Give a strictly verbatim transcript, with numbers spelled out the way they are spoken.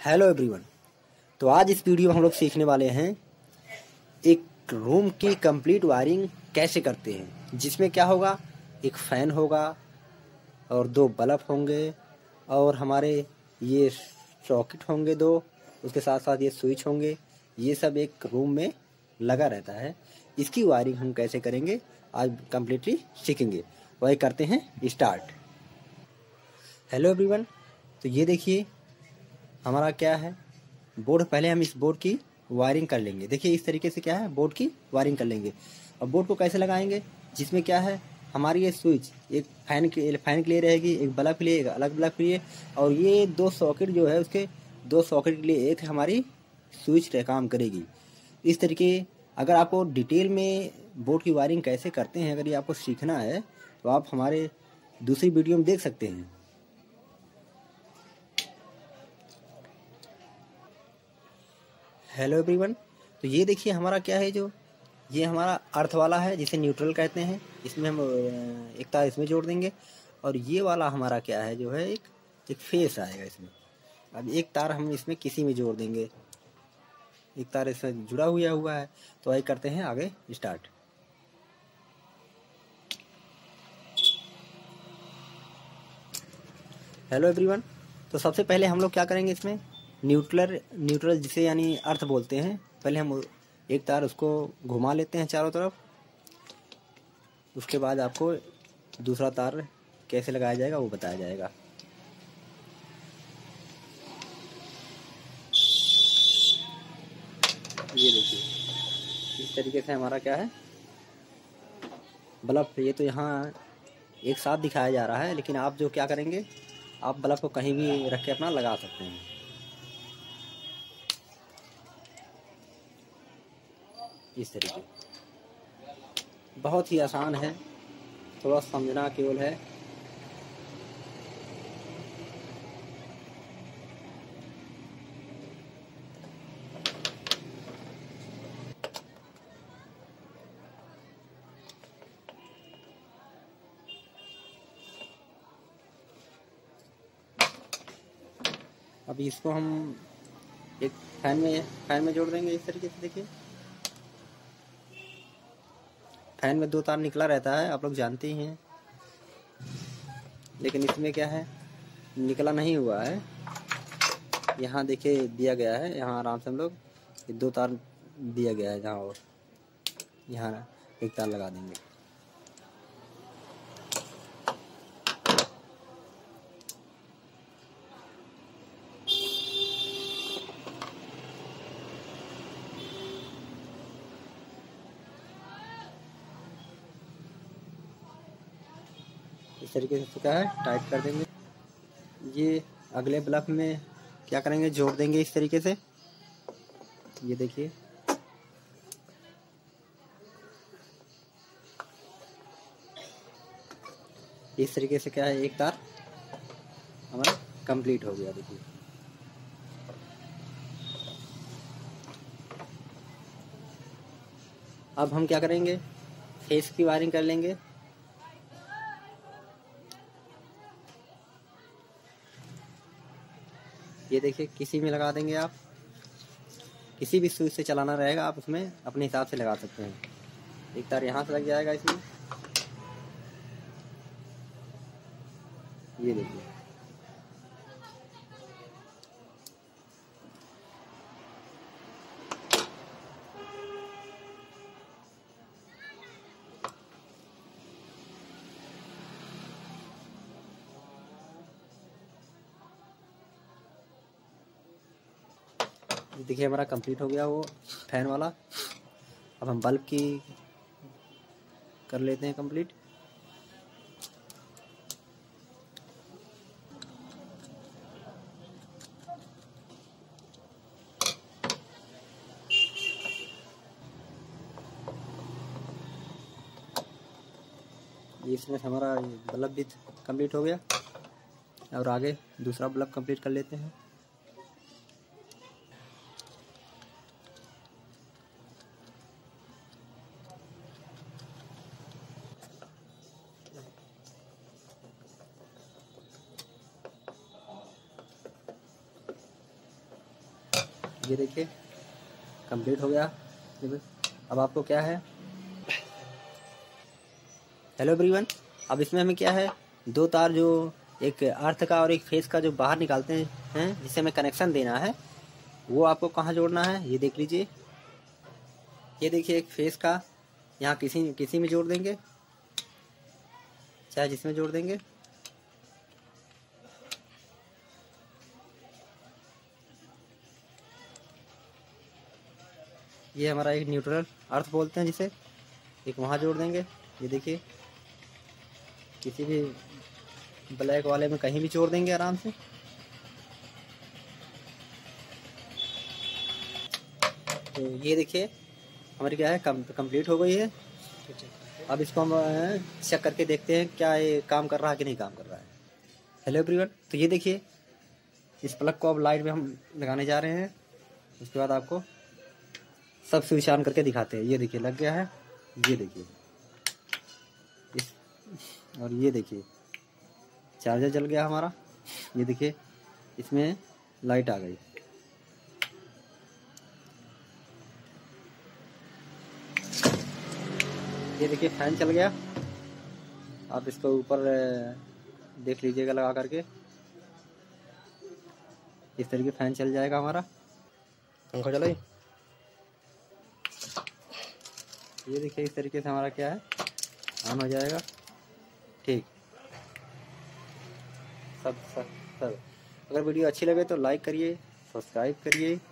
Hello everyone. तो आज इस वीडियो में हम लोग सीखने वाले हैं एक रूम की कंप्लीट वायरिंग कैसे करते हैं, जिसमें क्या होगा, एक फ़ैन होगा और दो बल्ब होंगे और हमारे ये सॉकेट होंगे दो, उसके साथ साथ ये स्विच होंगे। ये सब एक रूम में लगा रहता है। इसकी वायरिंग हम कैसे करेंगे आज कम्प्लीटली सीखेंगे। वही करते हैं स्टार्ट। Hello everyone. तो ये देखिए हमारा क्या है, बोर्ड। पहले हम इस बोर्ड की वायरिंग कर लेंगे। देखिए इस तरीके से क्या है, बोर्ड की वायरिंग कर लेंगे। और बोर्ड को कैसे लगाएंगे, जिसमें क्या है, हमारी ये स्विच एक फैन के फैन के लिए रहेगी, एक बल्ब के लिए, एक अलग बल्ब के लिए। और ये दो सॉकेट जो है, उसके दो सॉकेट के लिए एक हमारी स्विच काम करेगी। इस तरीके अगर आपको डिटेल में बोर्ड की वायरिंग कैसे करते हैं, अगर ये आपको सीखना है तो आप हमारे दूसरी वीडियो में देख सकते हैं। Hello everyone. तो ये देखिए हमारा क्या है, जो ये हमारा अर्थ वाला है जिसे न्यूट्रल कहते हैं। इसमें हम एक तार इसमें जोड़ देंगे और ये वाला हमारा क्या है, जो है एक एक फेस आएगा इसमें। अब एक तार हम इसमें किसी में जोड़ देंगे, एक तार इसमें जुड़ा हुआ हुआ है। तो वही करते हैं आगे स्टार्ट। Hello everyone. तो सबसे पहले हम लोग क्या करेंगे, इसमें न्यूट्रल न्यूट्रल जिसे यानी अर्थ बोलते हैं, पहले हम एक तार उसको घुमा लेते हैं चारों तरफ। उसके बाद आपको दूसरा तार कैसे लगाया जाएगा वो बताया जाएगा। ये देखिए इस तरीके से हमारा क्या है बल्ब। ये तो यहाँ एक साथ दिखाया जा रहा है, लेकिन आप जो क्या करेंगे, आप बल्ब को कहीं भी रख के अपना लगा सकते हैं। इस तरीके बहुत ही आसान है, थोड़ा समझना केवल है। अब इसको हम एक फैन में फैन में जोड़ देंगे इस तरीके से। देखिए फैन में दो तार निकला रहता है, आप लोग जानते ही हैं, लेकिन इसमें क्या है, निकला नहीं हुआ है। यहाँ देखिए दिया गया है, यहाँ आराम से हम लोग दो तार दिया गया है जहाँ, और यहाँ एक तार लगा देंगे। इस तरीके से क्या है, टाइट कर देंगे। ये अगले बल्ब में क्या करेंगे, जोड़ देंगे इस तरीके से। ये देखिए इस तरीके से क्या है, एक तार हमारा कंप्लीट हो गया। देखिए अब हम क्या करेंगे, फेस की वायरिंग कर लेंगे। ये देखिए किसी में लगा देंगे, आप किसी भी स्विच से चलाना रहेगा, आप उसमें अपने हिसाब से लगा सकते हैं। एक तार यहाँ से लग जाएगा इसमें। ये देखिए देखिए हमारा कंप्लीट हो गया वो फैन वाला। अब हम बल्ब की कर लेते हैं कंप्लीट। इसमें हमारा बल्ब भी कंप्लीट हो गया, और आगे दूसरा बल्ब कंप्लीट कर लेते हैं। ये देखिए कंप्लीट हो गया। अब आपको क्या है, हेलो एवरीवन, अब इसमें हमें क्या है, दो तार जो एक अर्थ का और एक फेस का जो बाहर निकालते हैं जिसे हमें कनेक्शन देना है, वो आपको कहाँ जोड़ना है ये देख लीजिए। ये देखिए एक फेस का यहाँ किसी किसी में जोड़ देंगे, चाहे जिसमें जोड़ देंगे। ये हमारा एक न्यूट्रल अर्थ बोलते हैं जिसे, एक वहाँ जोड़ देंगे। ये देखिए किसी भी ब्लैक वाले में कहीं भी जोड़ देंगे आराम से। तो ये देखिए हमारी क्या है, कम कंप्लीट हो गई है। अब इसको हम चेक करके देखते हैं क्या ये काम कर रहा है कि नहीं काम कर रहा है। हेलो एवरीवन, तो ये देखिए इस प्लग को अब लाइट में हम लगाने जा रहे हैं। उसके बाद आपको सब स्विच ऑन करके दिखाते हैं। ये देखिए लग गया है, ये देखिए इस, और ये देखिए चार्जर जल गया हमारा। ये देखिए इसमें लाइट आ गई। ये देखिए फैन चल गया। आप इसको ऊपर देख लीजिएगा लगा करके, इस तरीके फैन चल जाएगा हमारा। पंखा चलाइए। ये देखिए इस तरीके से हमारा क्या है ऑन हो जाएगा। ठीक, सब सब सब अगर वीडियो अच्छी लगे तो लाइक करिए, सब्सक्राइब करिए।